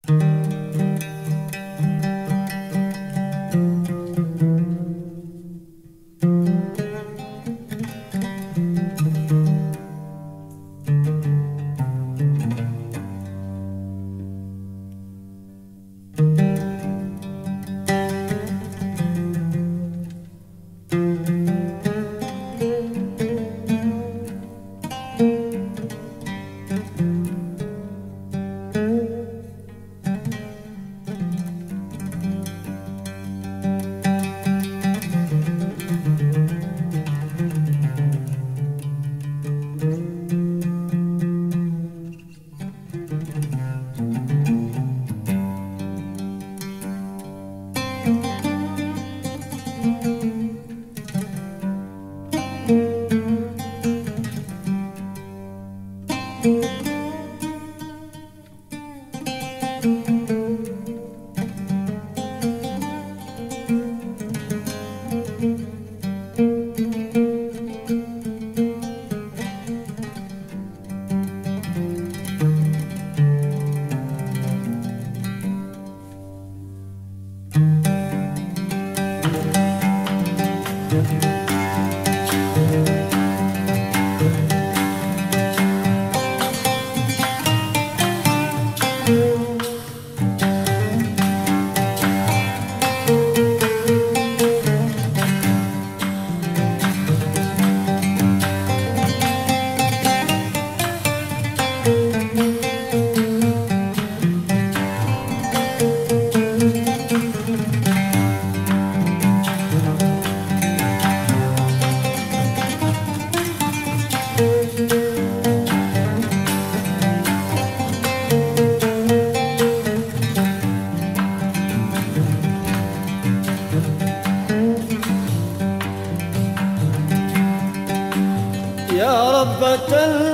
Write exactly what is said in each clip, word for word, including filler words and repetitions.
يا ربة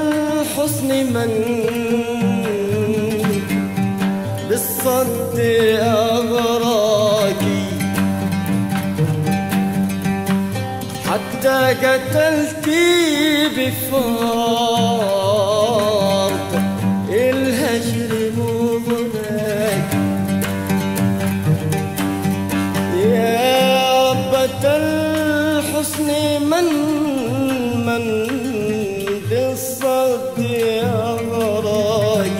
الحسن من بالصد أغراكي حتى قتلتي بفرط الهجر مغناك. يا ربة الحسن من من بالصد أغراك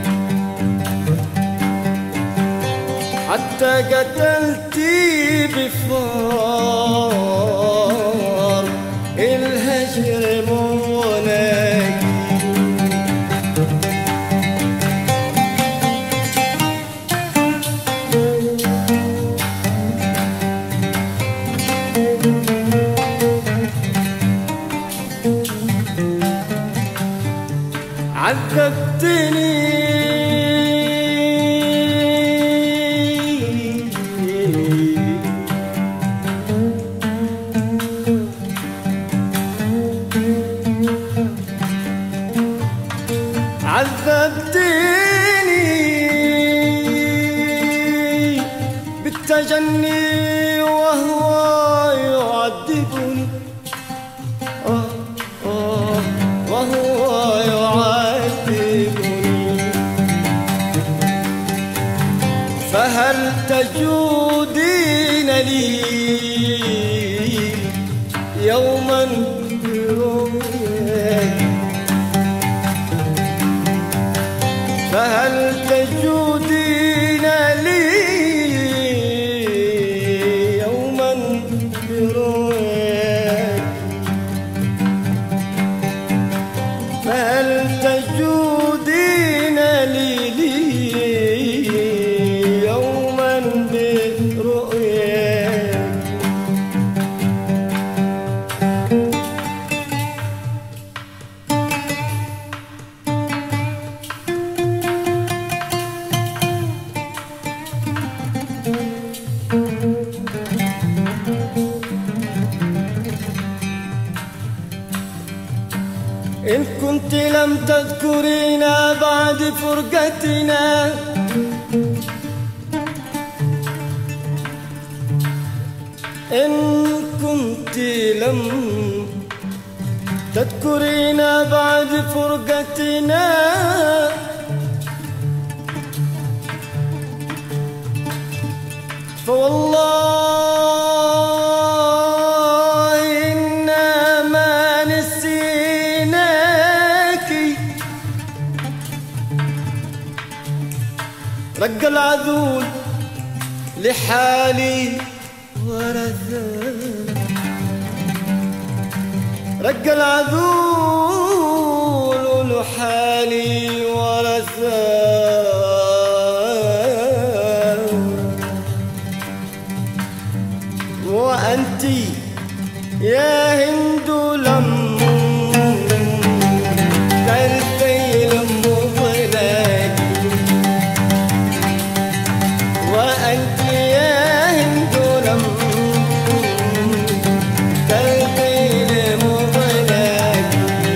حتى قتلتي بفار الهجر مناك. عذبتني عذبتني بالتجني وهو يعذبني آه آه وهو يعذبني. فهل تجودين لي يوما برؤياك؟ فهل تجودين لي يوما برؤياك؟ فهل تجودين لي, لي يوما برؤياك؟ إن كنت لم تذكرينا بعد فرقتنا إن كنت لم تذكرينا بعد فرقتنا فوالله إنا ما نسيناك. رق العذول لحالي ورثاك، رق العذول لحالي ورثاك. وأنت يا هند لم تلفي المضلك، وأنت يا هند لم تلفي المضلك.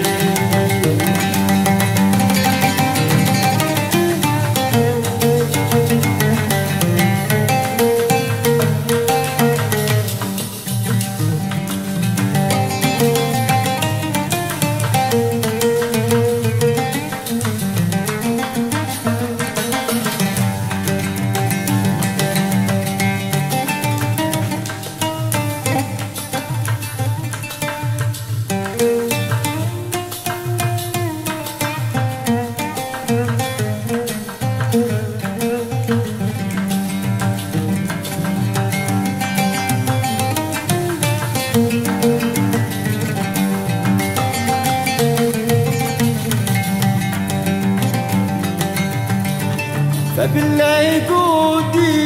فبالله قودي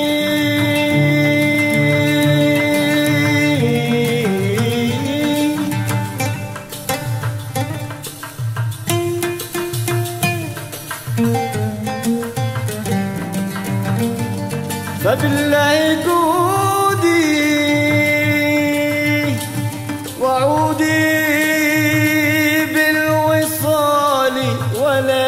فبالله قودي وعودي بالوصال ولا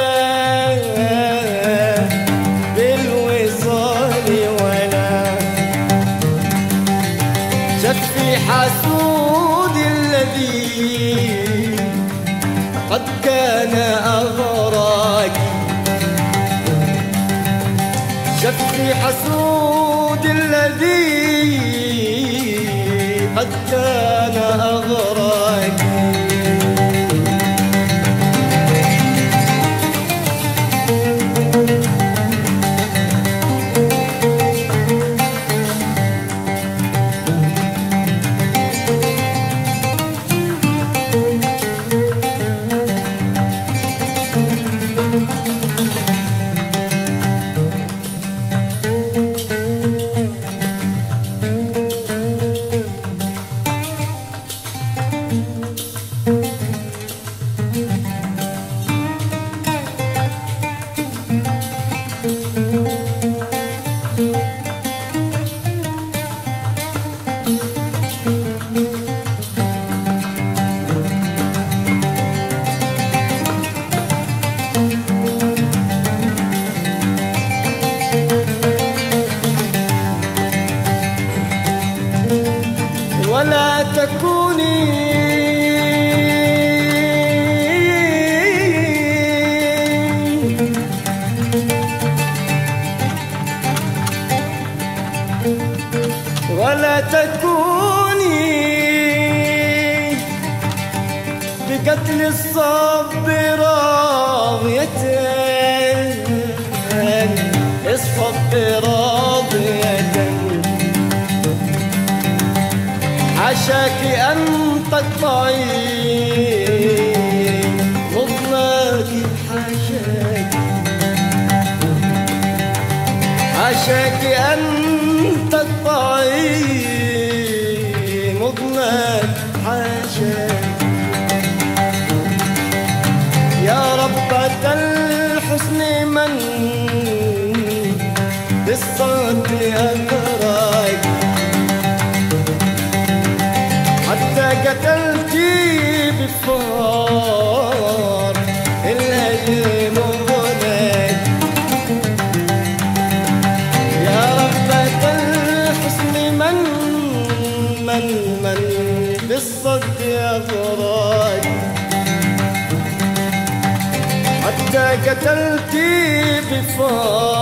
شفي حسود الذي قد كان أغراك، شفي حسود الذي قد كان أغراك. ولا تكوني ولا تكوني بقتل الصب راضية، الصب راضية. حاشاك أن تقطعي مضناك، حاشاك حاشاك أن تقطعي مضناك، حاشاك. يا ربة الحسن من بالصوت أكراك، حتى قتلتي بالفار الهجم وغناك. يا ربة الحسن من من من بالصد أغراك، حتى قتلتي بفار